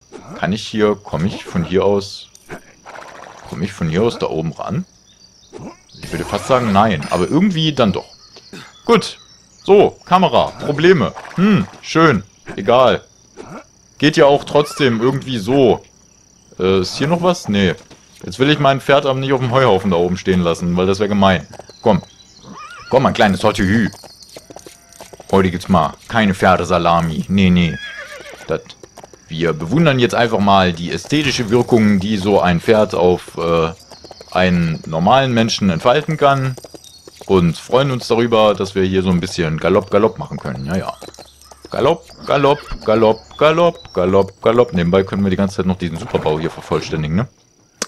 Kann ich hier, komme ich von hier aus da oben ran? Ich würde fast sagen, nein. Aber irgendwie dann doch. Gut. So, Kamera. Probleme. Schön. Egal. Geht ja auch trotzdem irgendwie so. Ist hier noch was? Nee. Jetzt will ich mein Pferd aber nicht auf dem Heuhaufen da oben stehen lassen, weil das wäre gemein. Komm. Komm, mein kleines Tortillü. Heute gibt's mal keine Pferdesalami. Nee. Wir bewundern jetzt einfach mal die ästhetische Wirkung, die so ein Pferd auf einen normalen Menschen entfalten kann. Und freuen uns darüber, dass wir hier so ein bisschen Galopp machen können. Ja. Galopp. Nebenbei können wir die ganze Zeit noch diesen Superbau hier vervollständigen, ne?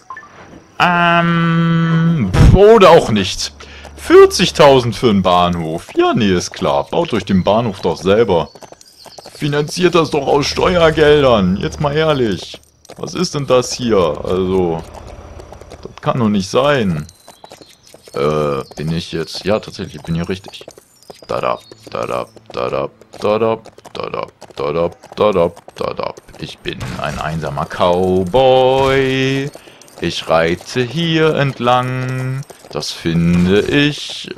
Oder auch nicht. 40.000 für einen Bahnhof. Ja, nee, ist klar. Baut euch den Bahnhof doch selber. Finanziert das doch aus Steuergeldern. Jetzt mal ehrlich. Was ist denn das hier? Also, das kann doch nicht sein. Bin ich jetzt... Ja, tatsächlich, ich bin hier richtig. Ich bin ein einsamer Cowboy. Ich reite hier entlang. Das finde ich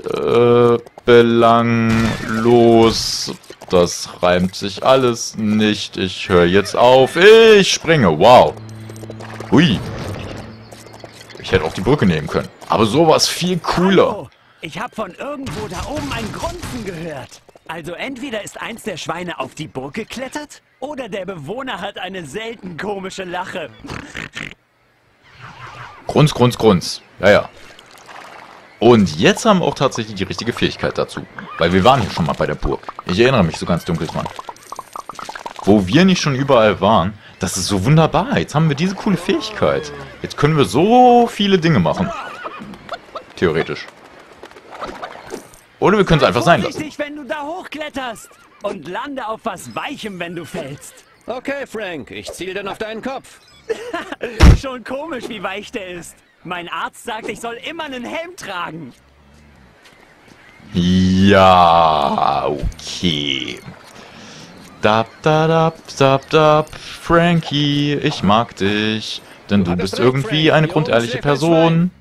belanglos. Das reimt sich alles nicht. Ich höre jetzt auf. Ich springe. Wow. Hui. Ich hätte auch die Brücke nehmen können. Aber sowas viel cooler. Hallo. Ich habe von irgendwo da oben ein Grunzen gehört. Also entweder ist eins der Schweine auf die Burg geklettert, oder der Bewohner hat eine selten komische Lache. Grunz. Ja. Und jetzt haben wir auch tatsächlich die richtige Fähigkeit dazu. Weil wir waren hier schon mal bei der Burg. Ich erinnere mich so ganz dunkel dran. Wo wir nicht schon überall waren, das ist so wunderbar. Jetzt haben wir diese coole Fähigkeit. Jetzt können wir so viele Dinge machen. Theoretisch. Oder wir können es einfach sein lassen. Vorsichtig, wenn du da hochkletterst. Und lande auf was Weichem, wenn du fällst. Okay, Frank, ich ziel dann auf deinen Kopf. Schon komisch, wie weich der ist. Mein Arzt sagt, ich soll immer einen Helm tragen. Ja, okay. Frankie, ich mag dich. Denn du bist irgendwie eine grundehrliche Person.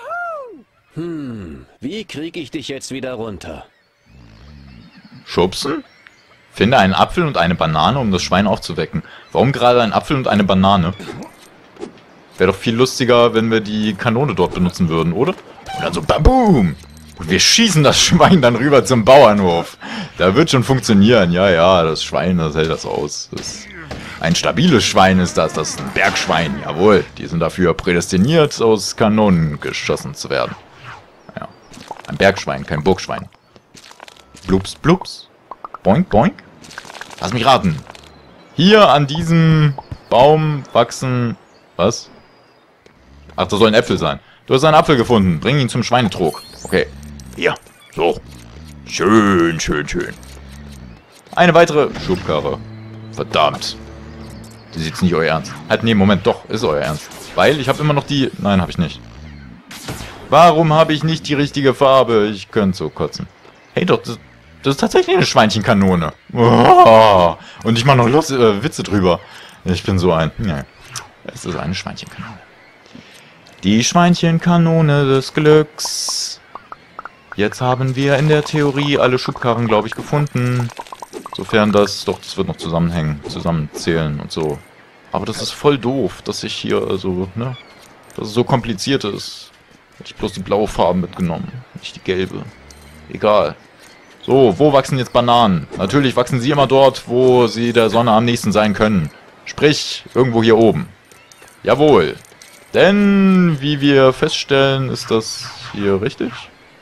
Wie krieg ich dich jetzt wieder runter? Schubsen? Finde einen Apfel und eine Banane, um das Schwein aufzuwecken. Warum gerade ein Apfel und eine Banane? Wäre doch viel lustiger, wenn wir die Kanone dort benutzen würden, oder? Und dann so baboom! Und wir schießen das Schwein dann rüber zum Bauernhof. Da wird schon funktionieren. Ja, das Schwein, das hält das aus. Ein stabiles Schwein ist das. Das ist ein Bergschwein, jawohl. Die sind dafür prädestiniert, aus Kanonen geschossen zu werden. Ja. Ein Bergschwein, kein Burgschwein. Blups. Boink. Lass mich raten. Hier an diesem Baum wachsen... Was? Ach, das sollen Äpfel sein. Du hast einen Apfel gefunden. Bring ihn zum Schweinetrog. Okay. Hier. So. Schön. Eine weitere Schubkarre. Verdammt. Das ist jetzt nicht euer Ernst. Halt, nee, Moment, doch. Ist euer Ernst. Weil ich habe immer noch die... Nein, habe ich nicht. Warum habe ich nicht die richtige Farbe? Ich könnte so kotzen. Hey, doch, das ist tatsächlich eine Schweinchenkanone. Oh, und ich mache noch Witze drüber. Ich bin so ein... Ja. Es ist eine Schweinchenkanone. Die Schweinchenkanone des Glücks. Jetzt haben wir in der Theorie alle Schubkarren, glaube ich, gefunden. Sofern das... Doch, das wird noch zusammenhängen. Zusammenzählen und so. Aber das ist voll doof, dass ich hier so... Ne? Dass es so kompliziert ist. Hätte ich bloß die blaue Farbe mitgenommen. Nicht die gelbe. Egal. So, wo wachsen jetzt Bananen? Natürlich wachsen sie immer dort, wo sie der Sonne am nächsten sein können. Sprich, irgendwo hier oben. Jawohl. Denn, wie wir feststellen, ist das hier richtig?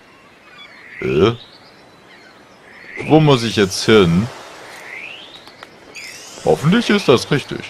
Wo muss ich jetzt hin? Hoffentlich ist das richtig.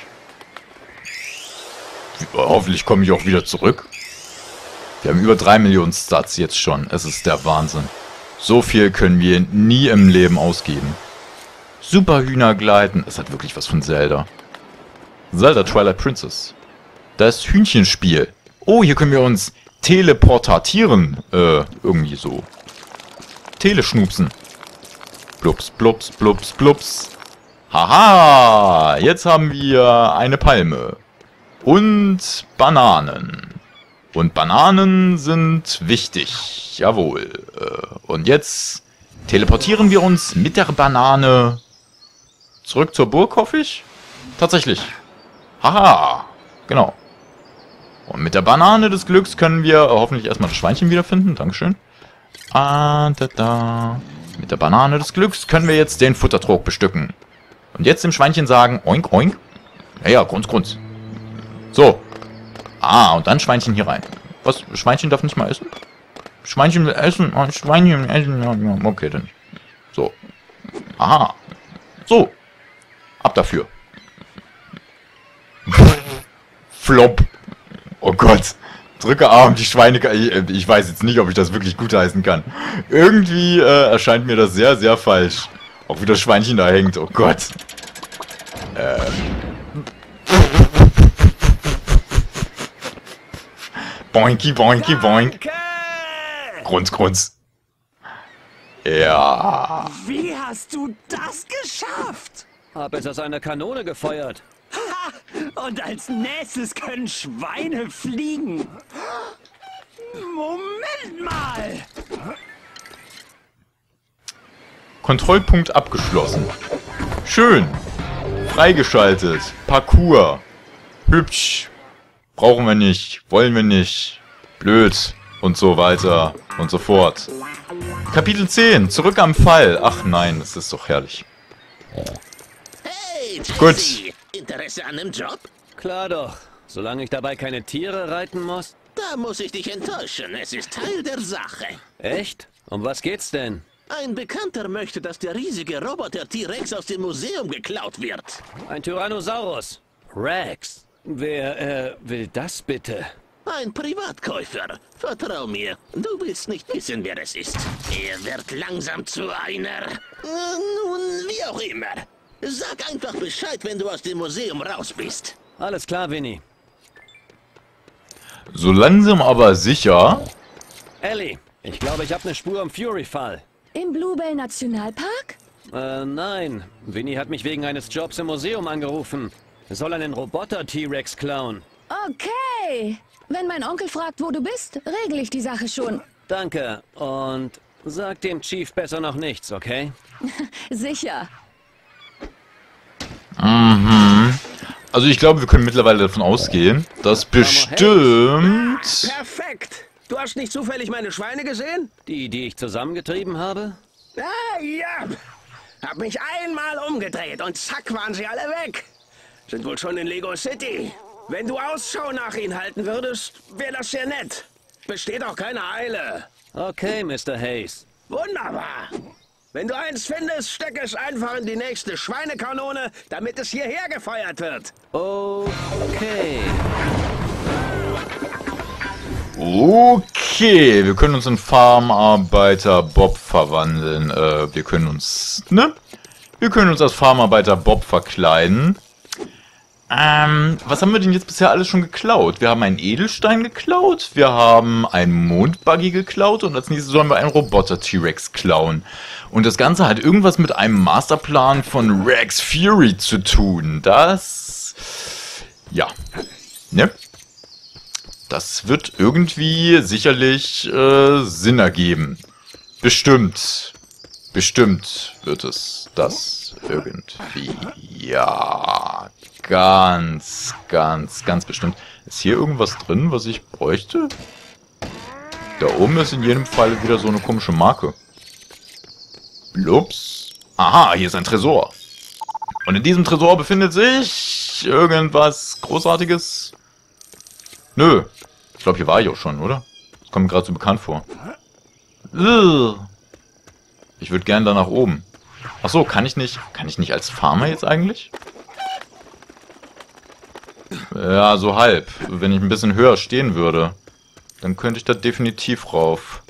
Hoffentlich komme ich auch wieder zurück. Wir haben über 3 Millionen Stats jetzt schon. Es ist der Wahnsinn. So viel können wir nie im Leben ausgeben. Superhühner gleiten. Es hat wirklich was von Zelda. Zelda Twilight Princess. Das Hühnchenspiel. Oh, hier können wir uns teleportieren. Irgendwie so. Teleschnupsen. Blups. Haha, jetzt haben wir eine Palme. Und Bananen. Und Bananen sind wichtig. Jawohl. Und jetzt teleportieren wir uns mit der Banane zurück zur Burg, hoffe ich. Tatsächlich. Haha. Genau. Und mit der Banane des Glücks können wir hoffentlich erstmal das Schweinchen wiederfinden. Dankeschön. Mit der Banane des Glücks können wir jetzt den Futtertrog bestücken. Und jetzt dem Schweinchen sagen, oink, oink. Ja, Grunz. So. Und dann Schweinchen hier rein. Was? Schweinchen darf nicht mal essen? Schweinchen will essen. Schweinchen essen. Ja, okay, dann. So. Aha. So. Ab dafür. Flop. Oh Gott. Drücke A, um die Schweine... Ich weiß jetzt nicht, ob ich das wirklich gutheißen kann. Irgendwie erscheint mir das sehr, sehr falsch. Auch wie das Schweinchen da hängt. Oh Gott. Boinky, boinky, boink. Grunz. Ja. Wie hast du das geschafft? Hab es aus einer Kanone gefeuert. Und als nächstes können Schweine fliegen. Moment mal. Kontrollpunkt abgeschlossen. Schön. Freigeschaltet. Parcours. Hübsch. Brauchen wir nicht. Wollen wir nicht. Blöd. Und so weiter. Und so fort. Kapitel 10. Zurück am Fall. Ach nein, das ist doch herrlich. Hey, Gut. Jesse. Interesse an dem Job? Klar doch. Solange ich dabei keine Tiere reiten muss. Da muss ich dich enttäuschen. Es ist Teil der Sache. Echt? Um was geht's denn? Ein Bekannter möchte, dass der riesige Roboter T-Rex aus dem Museum geklaut wird. Ein Tyrannosaurus. Rex. Wer, will das bitte? Ein Privatkäufer. Vertrau mir, du willst nicht wissen, wer es ist. Er wird langsam zu einer... nun, wie auch immer. Sag einfach Bescheid, wenn du aus dem Museum raus bist. Alles klar, Winnie. So langsam aber sicher. Ellie, ich glaube, ich habe eine Spur am Fury-Fall. Im Bluebell Nationalpark? Nein. Winnie hat mich wegen eines Jobs im Museum angerufen. Es soll einen Roboter-T-Rex klauen. Okay. Wenn mein Onkel fragt, wo du bist, regle ich die Sache schon. Danke. Und sag dem Chief besser noch nichts, okay? Sicher. Also ich glaube, wir können mittlerweile davon ausgehen, dass bestimmt... Perfekt. Du hast nicht zufällig meine Schweine gesehen? Die ich zusammengetrieben habe? Ja. Hab mich einmal umgedreht und zack waren sie alle weg. Sind wohl schon in Lego City. Wenn du Ausschau nach ihnen halten würdest, wäre das sehr nett. Besteht auch keine Eile. Okay, Mr. Hayes. Wunderbar. Wenn du eins findest, steck es einfach in die nächste Schweinekanone, damit es hierher gefeuert wird. Okay. Okay, wir können uns in Farmarbeiter Bob verwandeln. Wir können uns als Farmarbeiter Bob verkleiden. Was haben wir denn jetzt bisher alles schon geklaut? Wir haben einen Edelstein geklaut, wir haben einen Mondbuggy geklaut und als nächstes sollen wir einen Roboter-T-Rex klauen. Und das Ganze hat irgendwas mit einem Masterplan von Rex Fury zu tun. Das... ja. Ne? Das wird irgendwie sicherlich Sinn ergeben. Bestimmt wird es das irgendwie. Ja, ganz bestimmt. Ist hier irgendwas drin, was ich bräuchte? Da oben ist in jedem Fall wieder so eine komische Marke. Blups. Aha, hier ist ein Tresor. Und in diesem Tresor befindet sich irgendwas Großartiges. Nö. Ich glaube, hier war ich auch schon, oder? Das kommt mir gerade so bekannt vor. Ich würde gerne da nach oben. Achso, kann ich nicht als Farmer jetzt eigentlich? Ja, so halb. Wenn ich ein bisschen höher stehen würde, dann könnte ich da definitiv rauf.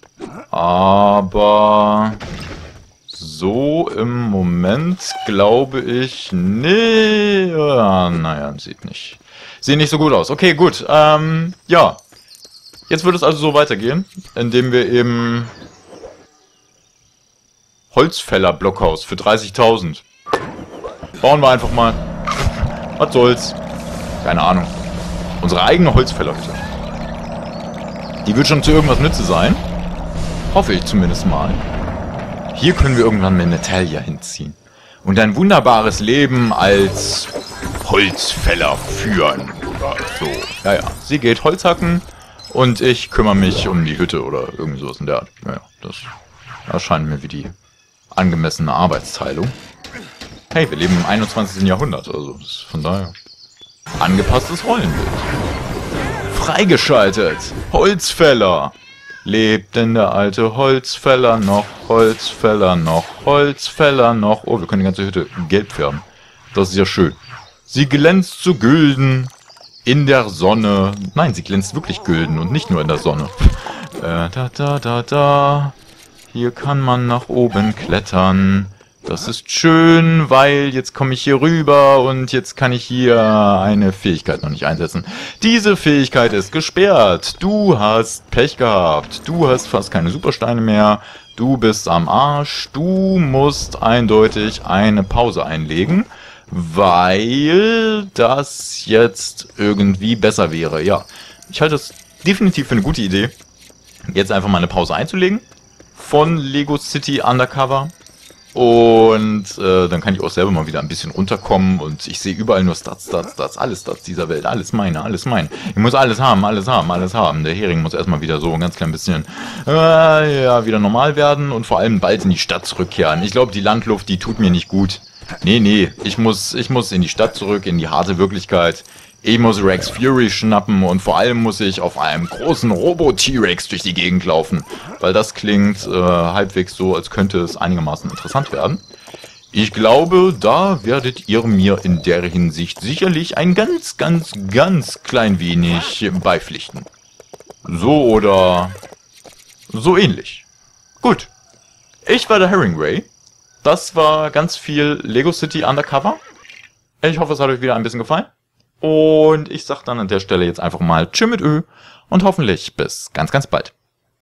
Aber so im Moment glaube ich... nee. Naja, sieht nicht so gut aus. Okay, gut. Ja. Jetzt wird es also so weitergehen, indem wir eben... Holzfäller-Blockhaus für 30.000. Bauen wir einfach mal. Was soll's? Keine Ahnung. Unsere eigene Holzfällerhütte. Die wird schon zu irgendwas Nütze sein. Hoffe ich zumindest mal. Hier können wir irgendwann mit Natalia hinziehen. Und ein wunderbares Leben als Holzfäller führen. Oder so. Ja, ja. Sie geht Holz hacken und ich kümmere mich um die Hütte oder irgendwie sowas in der Art. Naja, das erscheint mir wie die angemessene Arbeitsteilung. Hey, wir leben im 21. Jahrhundert, also von daher. Angepasstes Rollenbild. Freigeschaltet. Holzfäller. Lebt denn der alte Holzfäller noch? Holzfäller noch? Holzfäller noch? Oh, wir können die ganze Hütte gelb färben. Das ist ja schön. Sie glänzt so gülden in der Sonne. Nein, sie glänzt wirklich gülden und nicht nur in der Sonne. Hier kann man nach oben klettern. Das ist schön, weil jetzt komme ich hier rüber und jetzt kann ich hier eine Fähigkeit noch nicht einsetzen. Diese Fähigkeit ist gesperrt. Du hast Pech gehabt. Du hast fast keine Supersteine mehr. Du bist am Arsch. Du musst eindeutig eine Pause einlegen, weil das jetzt irgendwie besser wäre. Ja, ich halte es definitiv für eine gute Idee, jetzt einfach mal eine Pause einzulegen von Lego City Undercover. Und dann kann ich auch selber mal wieder ein bisschen runterkommen und ich sehe überall nur Stats, alles Stats dieser Welt, alles meine, alles mein. Ich muss alles haben, alles haben, alles haben. Der Hering muss erstmal wieder so ein ganz klein bisschen ja, wieder normal werden und vor allem bald in die Stadt zurückkehren. Ich glaube, die Landluft, die tut mir nicht gut. Nee, ich muss in die Stadt zurück, in die harte Wirklichkeit. Ich muss Rex Fury schnappen und vor allem muss ich auf einem großen Robo-T-Rex durch die Gegend laufen. Weil das klingt halbwegs so, als könnte es einigermaßen interessant werden. Ich glaube, da werdet ihr mir in der Hinsicht sicherlich ein ganz klein wenig beipflichten. So oder so ähnlich. Gut. Ich war der Herringray. Das war ganz viel Lego City Undercover. Ich hoffe, es hat euch wieder ein bisschen gefallen. Und ich sag dann an der Stelle jetzt einfach mal Tschüss mit Ö und hoffentlich bis ganz bald.